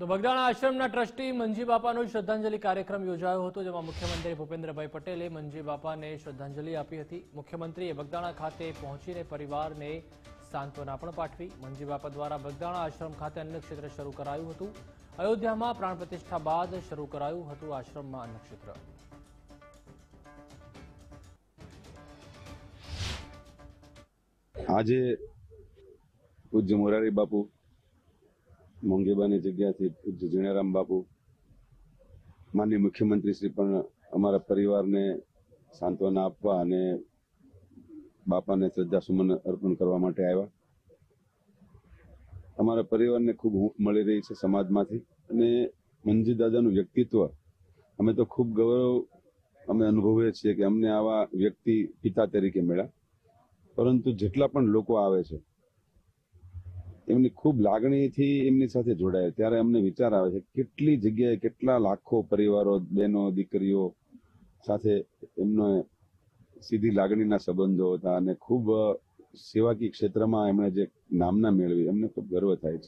તો બગદાણા આશ્રમના ટ્રસ્ટી મંજી બાપાનો શ્રદ્ધાંજલિ કાર્યક્રમ યોજાયો હતો, જેમાં મુખ્યમંત્રી ભૂપેન્દ્રભાઈ પટેલે મંજી બાપાને શ્રદ્ધાંજલિ આપી હતી। મુખ્યમંત્રીએ બગદાણા ખાતે પહોંચીને પરિવારને સાંત્વના પણ પાઠવી। મંજી બાપા દ્વારા બગદાણા આશ્રમ ખાતે અન્નક્ષેત્ર શરૂ કરાયું હતું। અયોધ્યામાં પ્રાણ પ્રતિષ્ઠા બાદ શરૂ કરાયું હતું આશ્રમમાં અન્નક્ષેત્ર। આજે પૂજ્ય મોરારી બાપુ મોંઘેબાની જગ્યાથી પૂજ્ય જીણારામ બાપુ માનનીય મુખ્યમંત્રી શ્રી પણ અમારા પરિવારને સાંત્વના આપવા અને બાપાને શ્રદ્ધાસુમન અર્પણ કરવા માટે આવ્યા। અમારા પરિવારને ખૂબ હૂંફ મળી રહી છે સમાજમાંથી અને મંજી દાદાનું વ્યક્તિત્વ અમે તો ખૂબ ગૌરવ અમે અનુભવીએ છીએ કે અમને આવા વ્યક્તિ પિતા તરીકે મળ્યા। પરંતુ જેટલા પણ લોકો આવે છે એમની ખૂબ લાગણીથી એમની સાથે જોડાય ત્યારે અમને વિચાર આવે છે કેટલી જગ્યાએ કેટલા લાખો પરિવારો, બહેનો, દીકરીઓ સાથે એમનો સીધી લાગણીના સંબંધો હતા અને ખૂબ સેવાકીય ક્ષેત્રમાં એમણે જે નામના મેળવી એમને ખૂબ ગર્વ થાય છે।